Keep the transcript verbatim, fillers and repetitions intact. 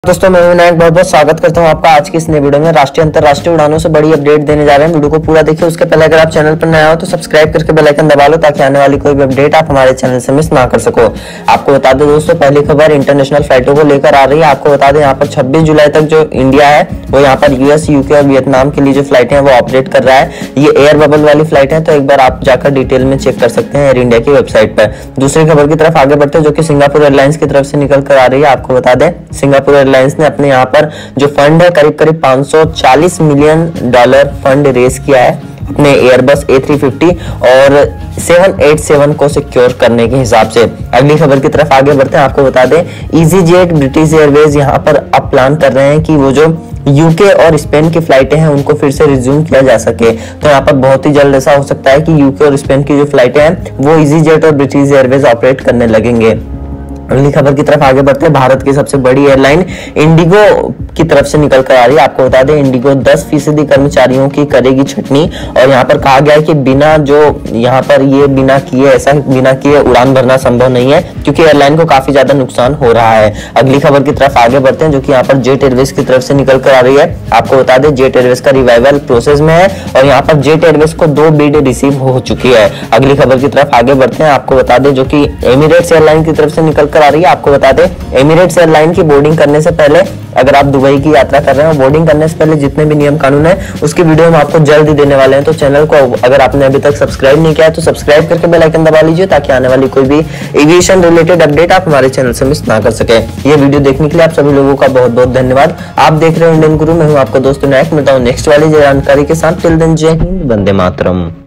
दोस्तों मैं विनायक बहुत बहुत स्वागत करता हूं आपका आज की इस नई वीडियो में। राष्ट्रीय अंतरराष्ट्रीय उड़ानों से बड़ी अपडेट देने जा रहे हैं। वीडियो को पूरा देखिए, उसके पहले अगर आप चैनल पर नए हो तो सब्सक्राइब करके बेल आइकन दबा लो ताकि आने वाली कोई भी अपडेट आप हमारे चैनल से मिस ना कर सको। आपको बता दें दोस्तों, पहली खबर इंटरनेशनल फ्लाइटों को लेकर आ रही है। आपको बता दें यहाँ पर छब्बीस जुलाई तक जो इंडिया है वो यहाँ पर यूएस, यूके और वियतनाम के लिए जो फ्लाइटें हैं वो ऑपरेट कर रहा है। ये एयर बबल वाली फ्लाइट है, तो एक बार आप जाकर डिटेल में चेक कर सकते हैं एयर इंडिया की वेबसाइट पर। दूसरी खबर की तरफ आगे बढ़ते हैं जो कि सिंगापुर एयरलाइंस की तरफ से निकल कर आ रही है। आपको बता दें सिंगापुर एयरलाइंस ने अपने यहाँ पर जो फंड है करीब करीब पाँच सौ चालीस मिलियन डॉलर फंड रेज किया है अपने एयरबस ए थ्री फिफ्टी और सात सौ सत्तासी को सिक्योर करने के हिसाब से। अगली खबर की तरफ आगे बढ़ते हैं। आपको बता दें इजी जेट, ब्रिटिश एयरवेज यहाँ पर अब प्लान कर रहे हैं कि वो जो यूके और स्पेन की फ्लाइटें हैं उनको फिर से रिज्यूम किया जा सके। तो यहाँ पर बहुत ही जल्द ऐसा हो सकता है कि यूके और स्पेन की जो फ्लाइटें हैं वो इजी जेट और ब्रिटिश एयरवेज ऑपरेट करने लगेंगे। अगली खबर की तरफ आगे बढ़ते हैं। भारत की सबसे बड़ी एयरलाइन इंडिगो की तरफ से निकल कर आ रही है। आपको बता दें इंडिगो दस फीसदी कर्मचारियों की करेगी छटनी और यहाँ पर कहा गया है कि बिना जो यहाँ पर ये बिना किए ऐसा बिना किए उड़ान भरना संभव नहीं है क्योंकि एयरलाइन को काफी ज्यादा नुकसान हो रहा है। अगली खबर की तरफ आगे बढ़ते हैं जो कि यहाँ पर जेट एयरवेज की तरफ से निकल कर आ रही है। आपको बता दें जेट एयरवेज का रिवाइवल प्रोसेस में है और यहाँ पर जेट एयरवेज को दो बिड रिसीव हो चुकी है। अगली खबर की तरफ आगे बढ़ते हैं। आपको बता दें जो कि एमिरेट्स एयरलाइन की तरफ से निकल कर आ रही है। आपको बता दें एमिरेट्स एयरलाइन की बोर्डिंग करने से पहले अगर आप दुबई की यात्रा कर रहे हैं, बोर्डिंग करने से पहले जितने भी नियम कानून है उसकी वीडियो हम आपको जल्द ही देने वाले हैं। तो चैनल को अगर आपने अभी तक सब्सक्राइब नहीं किया है तो सब्सक्राइब करके बेल आइकन दबा लीजिए ताकि आने वाली कोई भी एविएशन रिलेटेड अपडेट आप हमारे चैनल से मिस ना कर सके। ये वीडियो देखने के लिए आप सभी लोगों का बहुत बहुत धन्यवाद। आप देख रहे हो इंडियन गुरु, मैं हूँ आपका दोस्त विनायक। मिलता हूँ नेक्स्ट वाली जानकारी के साथ। टिल देन जय हिंद, वंदे मातरम।